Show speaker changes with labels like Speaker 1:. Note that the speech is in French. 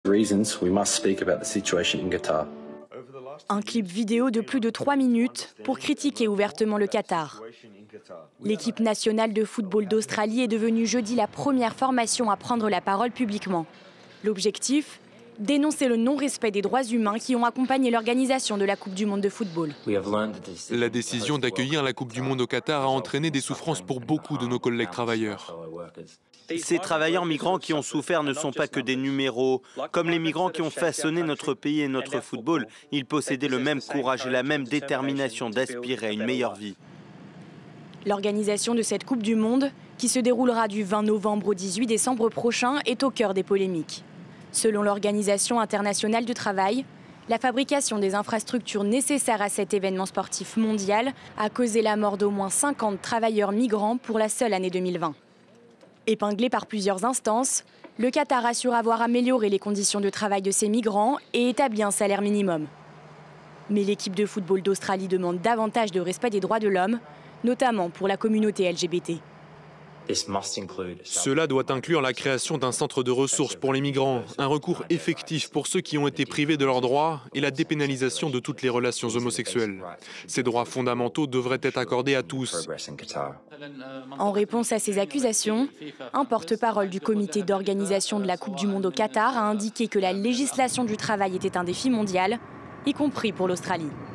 Speaker 1: Un clip vidéo de plus de 3 minutes pour critiquer ouvertement le Qatar. L'équipe nationale de football d'Australie est devenue jeudi la première formation à prendre la parole publiquement. L'objectif ? Dénoncer le non-respect des droits humains qui ont accompagné l'organisation de la Coupe du Monde de football.
Speaker 2: La décision d'accueillir la Coupe du Monde au Qatar a entraîné des souffrances pour beaucoup de nos collègues travailleurs.
Speaker 3: Ces travailleurs migrants qui ont souffert ne sont pas que des numéros. Comme les migrants qui ont façonné notre pays et notre football, ils possédaient le même courage et la même détermination d'aspirer à une meilleure vie.
Speaker 1: L'organisation de cette Coupe du Monde, qui se déroulera du 20 novembre au 18 décembre prochain, est au cœur des polémiques. Selon l'Organisation internationale du travail, la fabrication des infrastructures nécessaires à cet événement sportif mondial a causé la mort d'au moins 50 travailleurs migrants pour la seule année 2020. Épinglé par plusieurs instances, le Qatar assure avoir amélioré les conditions de travail de ces migrants et établi un salaire minimum. Mais l'équipe de football d'Australie demande davantage de respect des droits de l'homme, notamment pour la communauté LGBT.
Speaker 2: Cela doit inclure la création d'un centre de ressources pour les migrants, un recours effectif pour ceux qui ont été privés de leurs droits et la dépénalisation de toutes les relations homosexuelles. Ces droits fondamentaux devraient être accordés à tous.
Speaker 1: En réponse à ces accusations, un porte-parole du comité d'organisation de la Coupe du Monde au Qatar a indiqué que la législation du travail était un défi mondial, y compris pour l'Australie.